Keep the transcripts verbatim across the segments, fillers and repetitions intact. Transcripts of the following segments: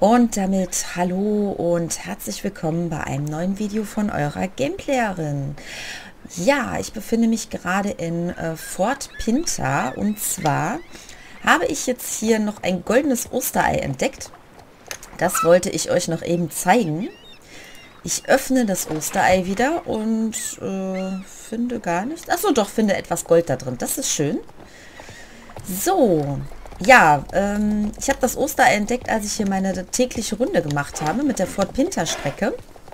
Und damit hallo und herzlich willkommen bei einem neuen Video von eurer Gameplayerin. Ja, ich befinde mich gerade in äh, Fort Pinta und zwar habe ich jetzt hier noch ein goldenes Osterei entdeckt. Das wollte ich euch noch eben zeigen. Ich öffne das Osterei wieder und äh, finde gar nichts. Achso, doch, finde etwas Gold da drin. Das ist schön. So, ja, ähm, ich habe das Osterei entdeckt, als ich hier meine tägliche Runde gemacht habe mit der Fort Pinta Strecke.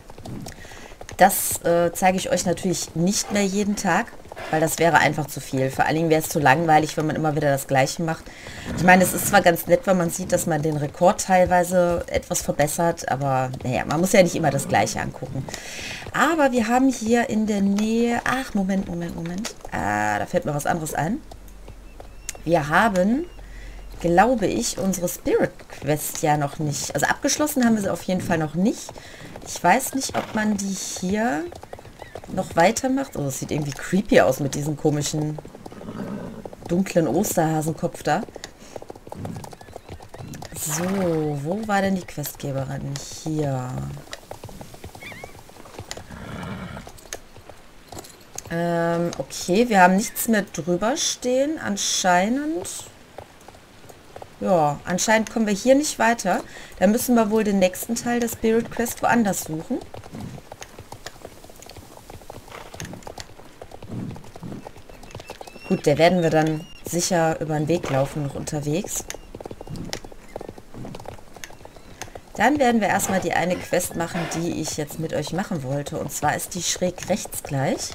Das äh, zeige ich euch natürlich nicht mehr jeden Tag, weil das wäre einfach zu viel. Vor allen Dingen wäre es zu langweilig, wenn man immer wieder das Gleiche macht. Ich meine, es ist zwar ganz nett, wenn man sieht, dass man den Rekord teilweise etwas verbessert, aber naja, man muss ja nicht immer das Gleiche angucken. Aber wir haben hier in der Nähe... Ach, Moment, Moment, Moment. Ah, da fällt mir was anderes ein. Wir haben, glaube ich, unsere Spirit Quest ja noch nicht. Also abgeschlossen haben wir sie auf jeden Fall noch nicht. Ich weiß nicht, ob man die hier noch weitermacht. Oh, das sieht irgendwie creepy aus mit diesem komischen dunklen Osterhasenkopf da. So, wo war denn die Questgeberin? Hier. Ähm, okay, wir haben nichts mehr drüber stehen. Anscheinend... Ja, anscheinend kommen wir hier nicht weiter. Da müssen wir wohl den nächsten Teil der Spirit Quest woanders suchen. Gut, der werden wir dann sicher über den Weg laufen, noch unterwegs. Dann werden wir erstmal die eine Quest machen, die ich jetzt mit euch machen wollte. Und zwar ist die schräg rechts gleich.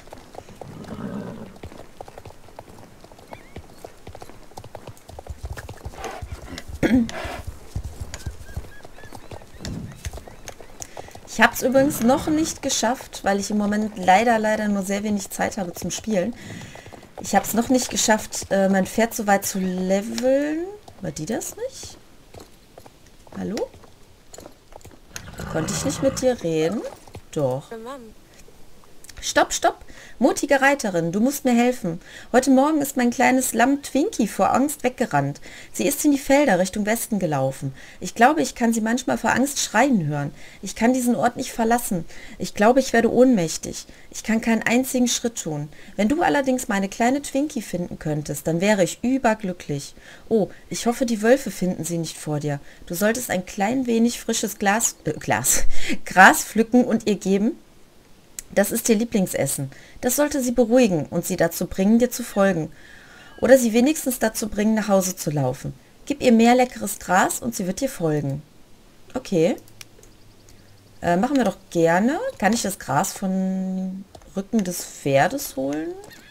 Ich habe es übrigens noch nicht geschafft, weil ich im Moment leider, leider nur sehr wenig Zeit habe zum Spielen. Ich habe es noch nicht geschafft, äh, mein Pferd so weit zu leveln. War die das nicht? Hallo? Konnte ich nicht mit dir reden? Doch. Stopp, stopp! Mutige Reiterin, du musst mir helfen. Heute Morgen ist mein kleines Lamm Twinkie vor Angst weggerannt. Sie ist in die Felder Richtung Westen gelaufen. Ich glaube, ich kann sie manchmal vor Angst schreien hören. Ich kann diesen Ort nicht verlassen. Ich glaube, ich werde ohnmächtig. Ich kann keinen einzigen Schritt tun. Wenn du allerdings meine kleine Twinkie finden könntest, dann wäre ich überglücklich. Oh, ich hoffe, die Wölfe finden sie nicht vor dir. Du solltest ein klein wenig frisches Glas, äh, Glas, Gras pflücken und ihr geben. Das ist ihr Lieblingsessen. Das sollte sie beruhigen und sie dazu bringen, dir zu folgen. Oder sie wenigstens dazu bringen, nach Hause zu laufen. Gib ihr mehr leckeres Gras und sie wird dir folgen. Okay. Äh, machen wir doch gerne. Kann ich das Gras von Rücken des Pferdes holen?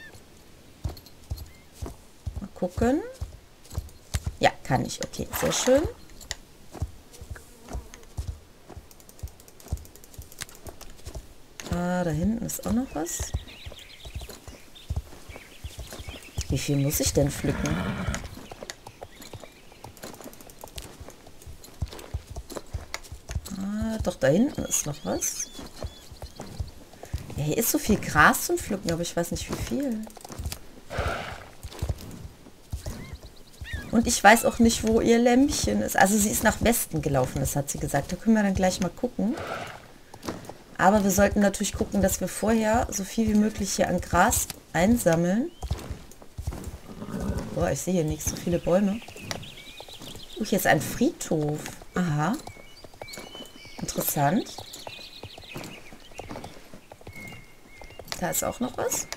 Mal gucken. Ja, kann ich. Okay, sehr schön. Ah, da hinten ist auch noch was. Wie viel muss ich denn pflücken? Ah, doch, da hinten ist noch was. Ja, hier ist so viel Gras zum Pflücken, aber ich weiß nicht, wie viel. Und ich weiß auch nicht, wo ihr Lämmchen ist. Also sie ist nach Westen gelaufen, das hat sie gesagt. Da können wir dann gleich mal gucken. Aber wir sollten natürlich gucken, dass wir vorher so viel wie möglich hier an Gras einsammeln. Boah, ich sehe hier nicht so viele Bäume. Oh, hier ist ein Friedhof. Aha. Interessant. Da ist auch noch was.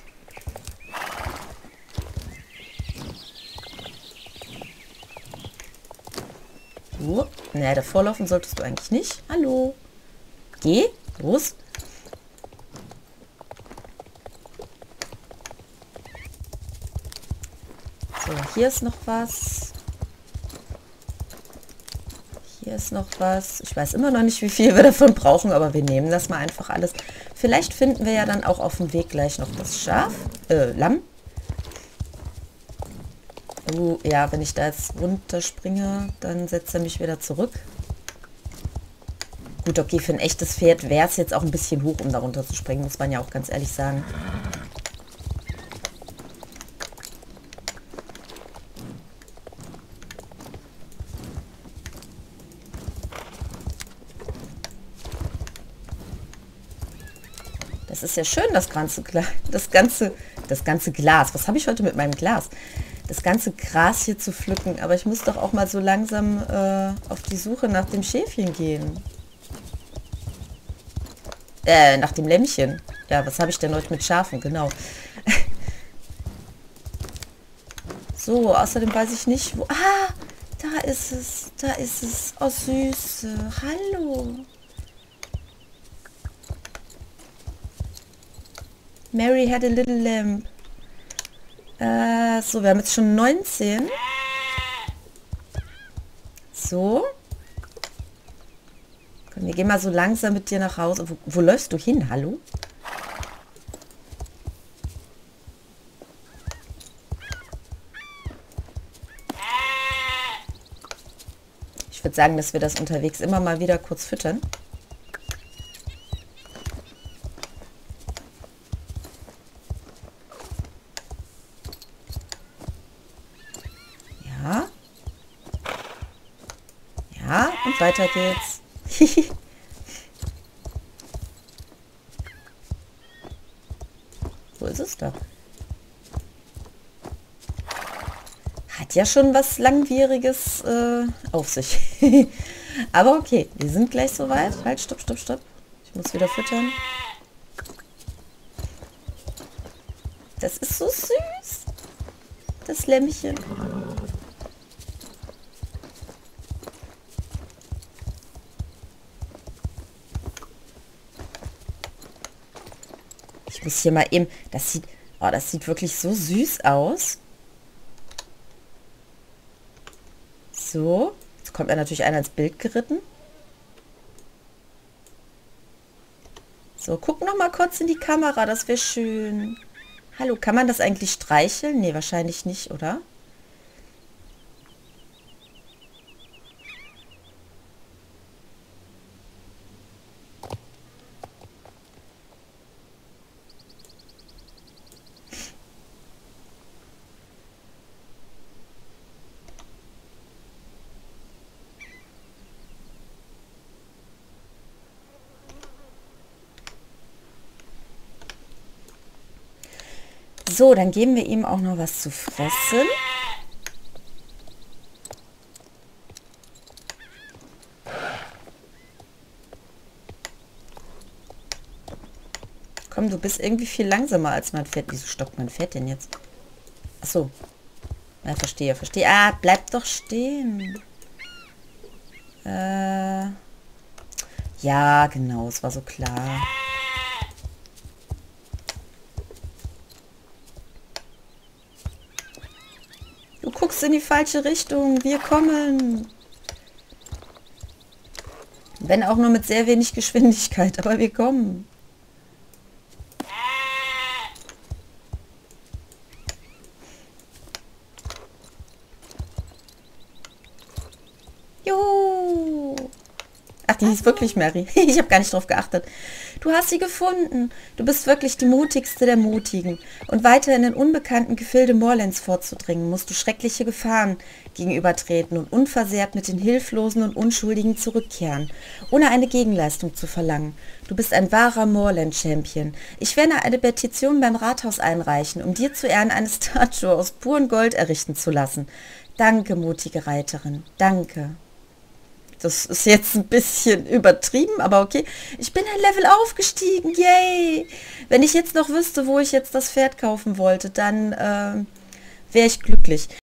Oh, naja, davor laufen solltest du eigentlich nicht. Hallo. Geh. Los. So, hier ist noch was. Hier ist noch was. Ich weiß immer noch nicht, wie viel wir davon brauchen, aber wir nehmen das mal einfach alles. Vielleicht finden wir ja dann auch auf dem Weg gleich noch das Schaf. Äh, Lamm. Oh, ja, wenn ich da jetzt runterspringe, dann setzt er mich wieder zurück. Gut, okay, für ein echtes Pferd wäre es jetzt auch ein bisschen hoch, um darunter zu springen, muss man ja auch ganz ehrlich sagen. Das ist ja schön, das ganze Glas. Das ganze, das ganze Glas. Was habe ich heute mit meinem Glas? Das ganze Gras hier zu pflücken. Aber ich muss doch auch mal so langsam äh, auf die Suche nach dem Schäfchen gehen. Äh, nach dem Lämmchen. Ja, was habe ich denn heute mit Schafen? Genau. So, außerdem weiß ich nicht, wo... Ah, da ist es. Da ist es. Oh, Süße. Hallo. Mary had a little lamb. Äh, so, wir haben jetzt schon neunzehn. So. Komm, wir gehen mal so langsam mit dir nach Hause. Wo, wo läufst du hin? Hallo? Ich würde sagen, dass wir das unterwegs immer mal wieder kurz füttern. Ja. Ja, und weiter geht's. Wo ist es da? Hat ja schon was Langwieriges äh, auf sich. Aber okay, wir sind gleich soweit. Halt, stopp, stopp, stopp. Ich muss wieder füttern. Das ist so süß. Das Lämmchen. Ich muss hier mal eben... Das sieht... Oh, das sieht wirklich so süß aus. So. Jetzt kommt er natürlich einer ins Bild geritten. So, guck noch mal kurz in die Kamera. Das wäre schön. Hallo, kann man das eigentlich streicheln? Nee, wahrscheinlich nicht, oder? So, dann geben wir ihm auch noch was zu fressen. Komm, du bist irgendwie viel langsamer als mein Pferd. Wieso stockt mein Pferd denn jetzt? Achso. Ja, verstehe, verstehe. Ah, bleib doch stehen. Äh, ja, genau, es war so klar. Du guckst in die falsche Richtung. Wir kommen. Wenn auch nur mit sehr wenig Geschwindigkeit, aber wir kommen. Jo. Ach, die hieß wirklich Mary. Ich habe gar nicht drauf geachtet. Du hast sie gefunden. Du bist wirklich die mutigste der Mutigen. Und weiter in den unbekannten Gefilde Moorlands vorzudringen, musst du schreckliche Gefahren gegenübertreten und unversehrt mit den Hilflosen und Unschuldigen zurückkehren, ohne eine Gegenleistung zu verlangen. Du bist ein wahrer Moorland-Champion. Ich werde eine Petition beim Rathaus einreichen, um dir zu Ehren eine Statue aus purem Gold errichten zu lassen. Danke, mutige Reiterin. Danke. Das ist jetzt ein bisschen übertrieben, aber okay. Ich bin ein Level aufgestiegen, yay! Wenn ich jetzt noch wüsste, wo ich jetzt das Pferd kaufen wollte, dann äh, wäre ich glücklich.